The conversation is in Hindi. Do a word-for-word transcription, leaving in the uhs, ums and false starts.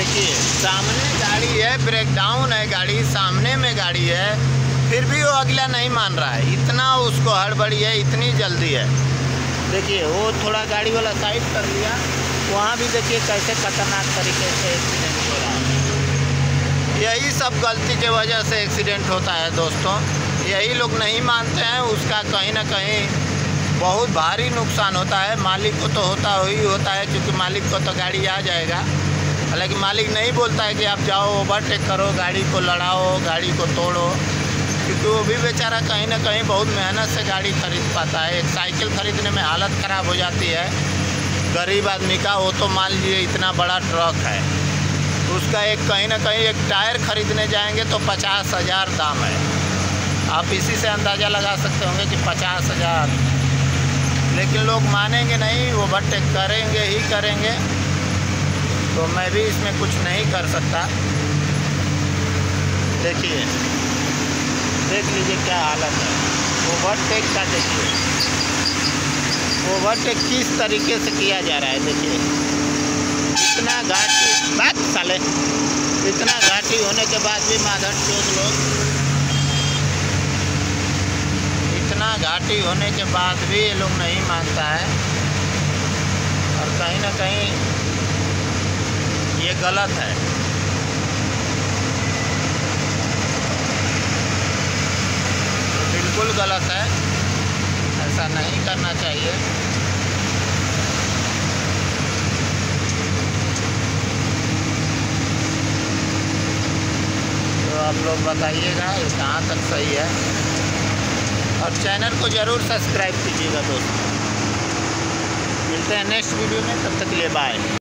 देखिए सामने गाड़ी है, ब्रेक डाउन है गाड़ी, सामने में गाड़ी है, फिर भी वो अगला नहीं मान रहा है। इतना उसको हड़बड़ी है, इतनी जल्दी है। देखिए वो थोड़ा गाड़ी वाला साइड कर लिया, वहाँ भी देखिए कैसे खतरनाक तरीके से एक्सीडेंट हो रहा है। यही सब गलती के वजह से एक्सीडेंट होता है दोस्तों। यही लोग नहीं मानते हैं, उसका कहीं ना कहीं बहुत भारी नुकसान होता है। मालिक को तो होता ही होता है, क्योंकि मालिक को तो गाड़ी आ जाएगा। हालांकि मालिक नहीं बोलता है कि आप जाओ ओवरटेक करो, गाड़ी को लड़ाओ, गाड़ी को तोड़ो, क्योंकि वो भी बेचारा कहीं ना कहीं बहुत मेहनत से गाड़ी खरीद पाता है। एक साइकिल खरीदने में हालत ख़राब हो जाती है गरीब आदमी का। वो तो मान लीजिए इतना बड़ा ट्रक है, उसका एक कहीं ना कहीं एक टायर खरीदने जाएंगे तो पचास हज़ार दाम है। आप इसी से अंदाज़ा लगा सकते होंगे कि पचास हज़ार। लेकिन लोग मानेंगे नहीं, ओवरटेक करेंगे ही करेंगे। तो मैं भी इसमें कुछ नहीं कर सकता। देखिए देख लीजिए क्या हालत है ओवरटेक का। देखिए ओवरटेक किस तरीके से किया जा रहा है। देखिए इतना घाटी बात साले इतना घाटी होने के बाद भी माधर चौथ लोग इतना घाटी होने के बाद भी ये लोग नहीं मानता है, और कहीं ना कहीं ये गलत है। बिल्कुल गलत है, ऐसा नहीं करना चाहिए। तो आप लोग बताइएगा ये कहाँ तक सही है, और चैनल को ज़रूर सब्सक्राइब कीजिएगा दोस्तों। मिलते हैं नेक्स्ट वीडियो में, तब तक के लिए बाय।